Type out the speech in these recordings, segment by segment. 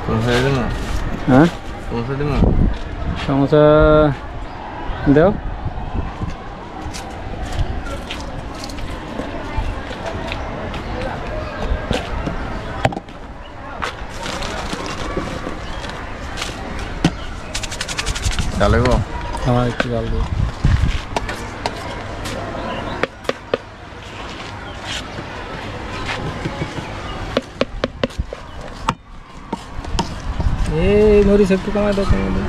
হ্যাঁ সমোসা দাও डालेगो हाँ एक डाल दो ये मोरी सब तो कमा दो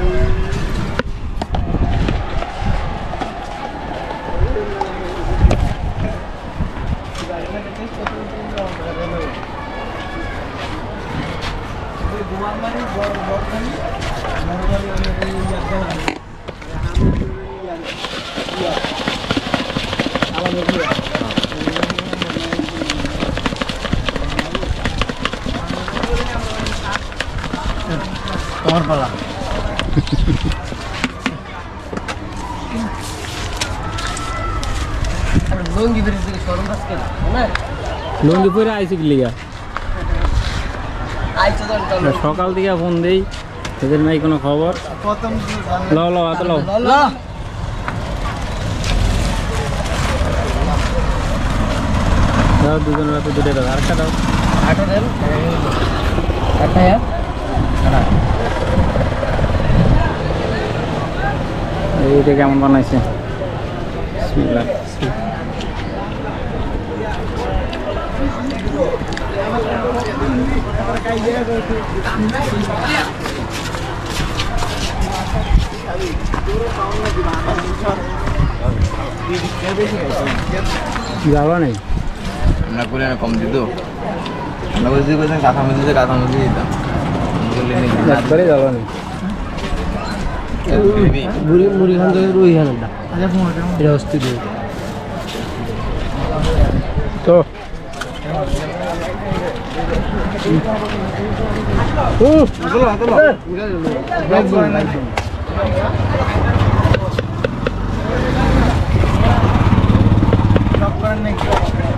তোমার পালা লুঙ্গি পরে থেকে শরম বাসকে না লুঙ্গি পরে আইছি কি লিগা আইছো তো সকাল থেকে ফোন দেই এদের নাই কোনো খবর প্রথম লাও লাও আত লাও লা দাও দুজন রাতে দুটো দাও আরেকটা দাও আটা দেন আটা यार এইটা কেমন বানাইছে বিসমিল্লাহ জ্বালা নেই আমরা করে কম দিত আমরা বলছি কোথায় কাঁথা মধ্যে দিতাম একবারে জ্বালা নেই মুড়ি খান থেকে রুই খান এটা অস্থির তো করেন নাকি